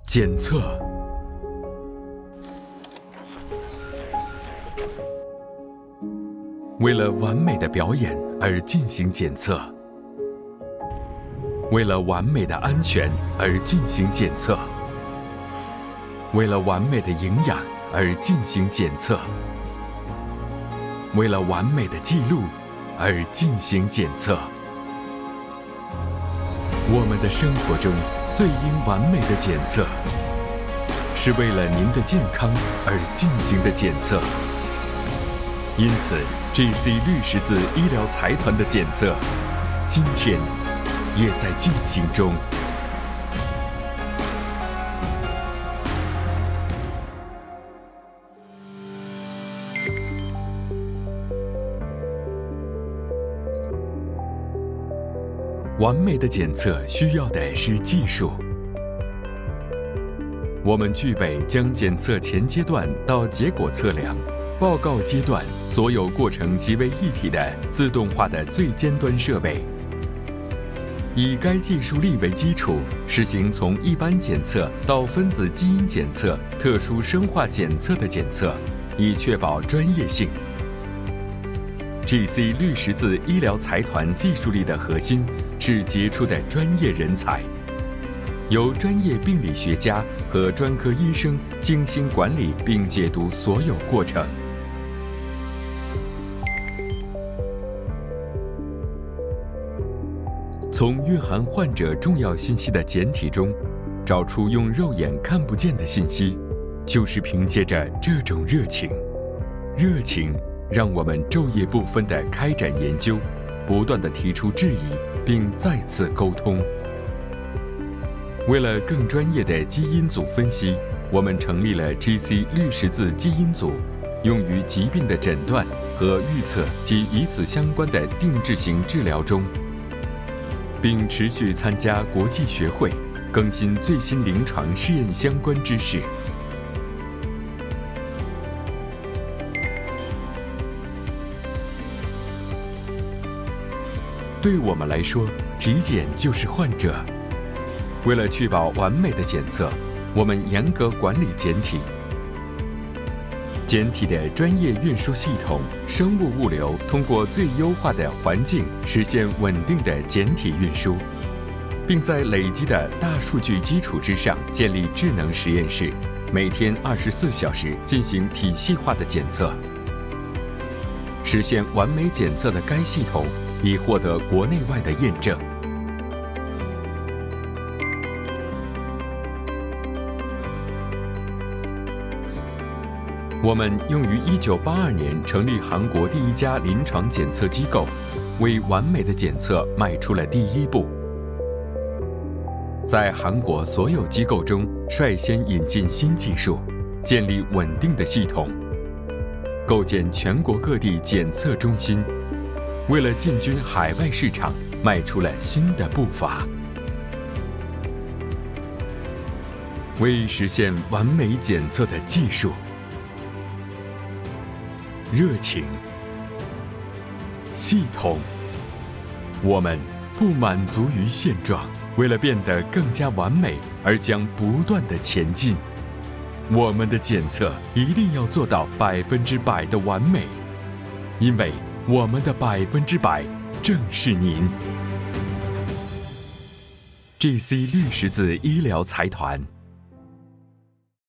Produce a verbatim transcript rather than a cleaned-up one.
检测。为了完美的表演而进行检测，为了完美的安全而进行检测，为了完美的营养而进行检测，为了完美的记录而进行检测。我们的生活中最应完美的检测，是为了您的健康而进行的检测。因此 G C 绿十字医疗财团的检测，今天也在进行中。完美的检测需要的是技术。我们具备将检测前阶段到结果测量、报告阶段所有过程集为一体的自动化的最尖端设备，以该技术力为基础，实行从一般检测到分子基因检测、特殊生化检测的检测，以确保专业性。G C 绿十字医疗财团技术力的核心是杰出的专业人才，由专业病理学家和专科医生精心管理并解读所有过程。从蕴含患者重要信息的简体中，找出用肉眼看不见的信息，就是凭借着这种热情。热情让我们昼夜不分地开展研究，不断地提出质疑，并再次沟通。为了更专业的基因组分析，我们成立了 G C 绿十字基因组，用于疾病的诊断和预测及与此相关的定制型治疗中，并持续参加国际学会，更新最新临床试验相关知识。对我们来说，体检就是患者。为了确保完美的检测，我们严格管理简体。简体的专业运输系统、生物物流通过最优化的环境实现稳定的简体运输，并在累积的大数据基础之上建立智能实验室，每天二十四小时进行体系化的检测。实现完美检测的该系统已获得国内外的验证。我们用于一九八二年成立韩国第一家临床检测机构，为完美的检测迈出了第一步。在韩国所有机构中率先引进新技术，建立稳定的系统，构建全国各地检测中心，为了进军海外市场迈出了新的步伐。为实现完美检测的技术、热情、系统，我们不满足于现状，为了变得更加完美而将不断地前进。我们的检测一定要做到百分之百的完美，因为我们的百分之百正是您。G C 绿十字医疗财团。